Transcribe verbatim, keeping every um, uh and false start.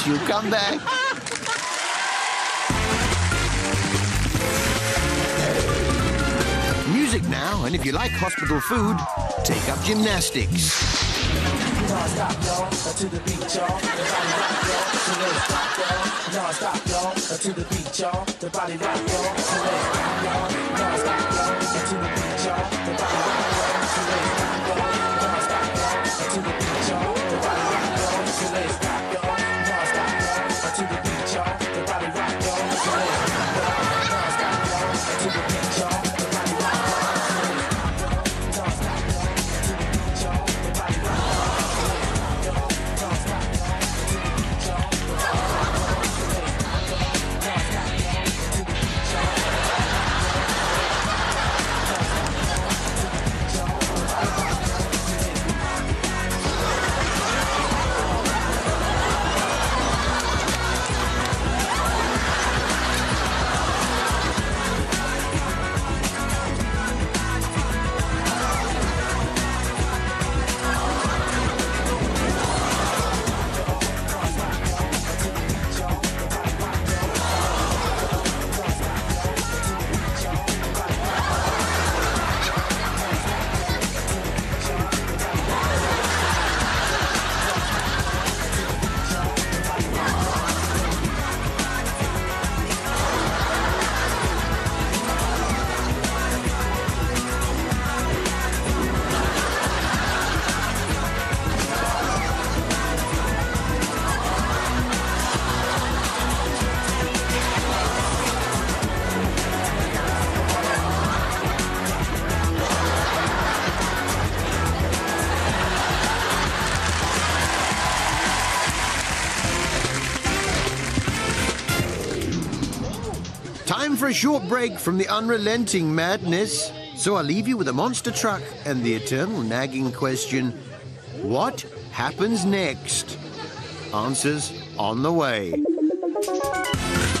she'll come back. Music now, and if you like hospital food, take up gymnastics. Non-stop, y'all, to the beat, y'all. The body rock, y'all, so let's rock, y'all. Non-stop, y'all, to the beat, y'all. The body rock, y'all, so let's rock, y'all. Non-stop, y'all, to the beat, y'all. The body rock, y'all, so let's rock, y'all. Non-stop, y'all, to the beat, y'all. The body rock, y'all, so let's rock, y'all. Non-stop, y'all, to the beat, y'all. The body rock, y'all, so let's rock, y'all. Non-stop, y'all, to the beat, y'all. The body rock, y'all, so let's rock, y'all. Non-stop, y'all, to the beat, y'all. The body rock, y'all. Time for a short break from the unrelenting madness. So I'll leave you with a monster truck and the eternal nagging question, what happens next? Answers on the way.